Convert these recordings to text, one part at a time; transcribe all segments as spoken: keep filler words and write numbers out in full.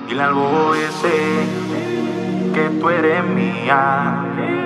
Dile al bobo ese que tú eres mía.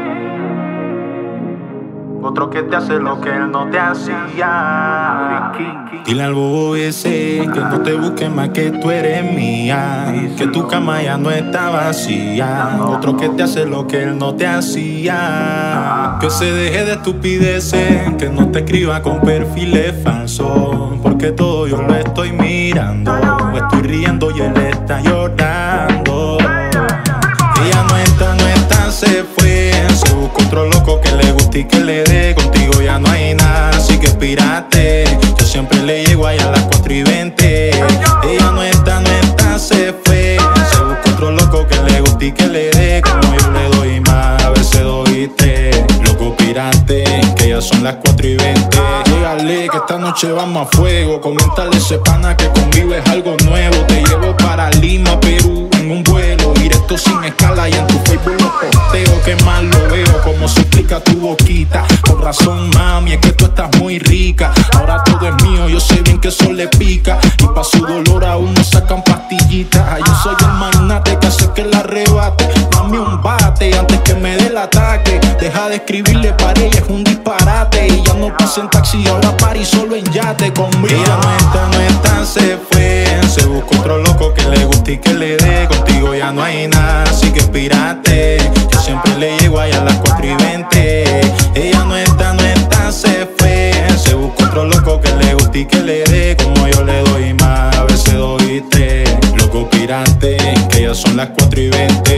Otro que te hace lo que él no te hacía. Dile al bobo ese que no te busque más, que tú eres mía, que tu cama ya no está vacía. Otro que te hace lo que él no te hacía. Que se deje de estupideces, que no te escriba con perfiles falsos, porque todo yo lo estoy mirando. Estoy riendo y él está llorando. Ella no está, no está, se fue. Se busca otro loco que le guste y que le dé. Contigo ya no hay nada, así que espírate. Yo siempre le llego ahí a las cuatro y veinte. Ella no está, no está, se fue. Se busca otro loco que le guste y que le dé. Como yo le doy más, a veces doy tres. Loco, pirate, que ya son las cuatro y veinte. Llegale que esta noche vamos a fuego. Coméntale ese pana que conmigo es algo nuevo. Te llevo para Lima, Perú, en un vuelo directo sin escala, y en tu Facebook lo posteo. Que mal lo veo, como se explica tu boquita. Con razón, mami, es que tú estás muy rica. Ahora todo es mío, yo sé bien que eso le pica. Y pa' su dolor aún no sacan pastillitas. Yo soy el magnate que hace que la arrebate. Dame un bate antes que me dé el ataque. Deja de escribirle para ella, es un disparate. Y ya no pasa en taxi, ahora party solo en yate conmigo. Ella no está, no está, se fue. Se busca otro loco que le guste y que le dé. Contigo ya no hay nada, así que espírate. Yo siempre le llego ahí a las cuatro y veinte. Ella no está, no está, se fue. Se busca otro loco que le guste y que le dé. Como yo le doy más, a veces doy tres. Loco pirate, que ya son las cuatro y veinte.